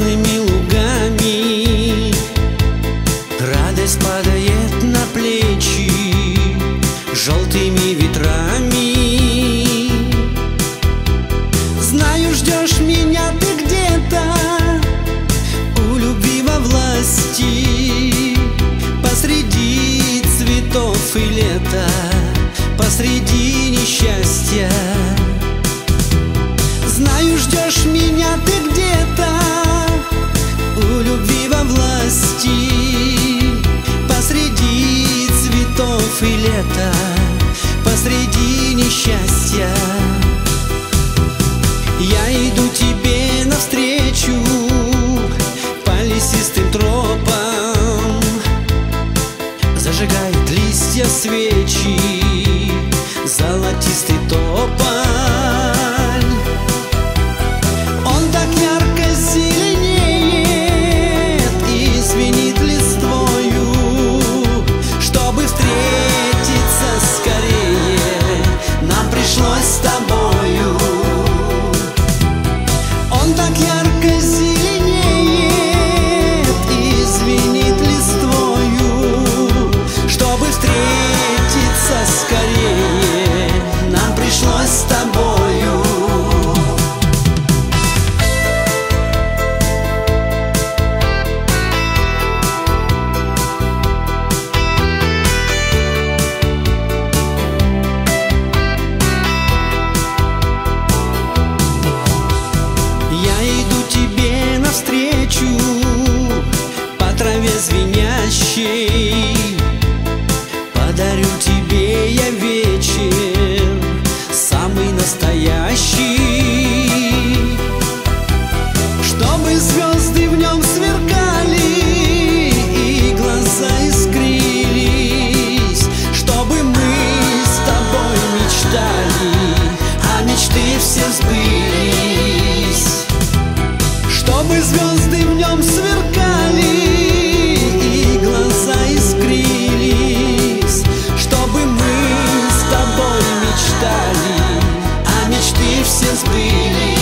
ясными лугами. Радость падает на плечи желтыми ветрами. Знаю, ждешь меня ты где-то у любви во власти, посреди цветов и лета, посреди несчастья. Знаю, ждешь меня ты где-то у любви во власти, посреди цветов и лета, посреди несчастья. Я иду тебе навстречу по лесистым тропам, зажигает листья свечи золотистый тополь. Он так ярко зеленеет и звенит листвою. Чтобы встретиться скорее, нам пришлось с тобою. Он так ярко зеленеет и звенит листвою. Чтобы встретиться скорее, нам пришлось с тобою. Я иду тебе навстречу по траве звенящей. Подарю тебе я вечер самый настоящий, чтобы звезды в нем сверкали и глаза искрились, чтобы мы с тобой мечтали, а мечты все сбылись. Чтобы звезды в нем сверкали и глаза искрились, чтобы мы с тобой мечтали, а мечты все сбылись.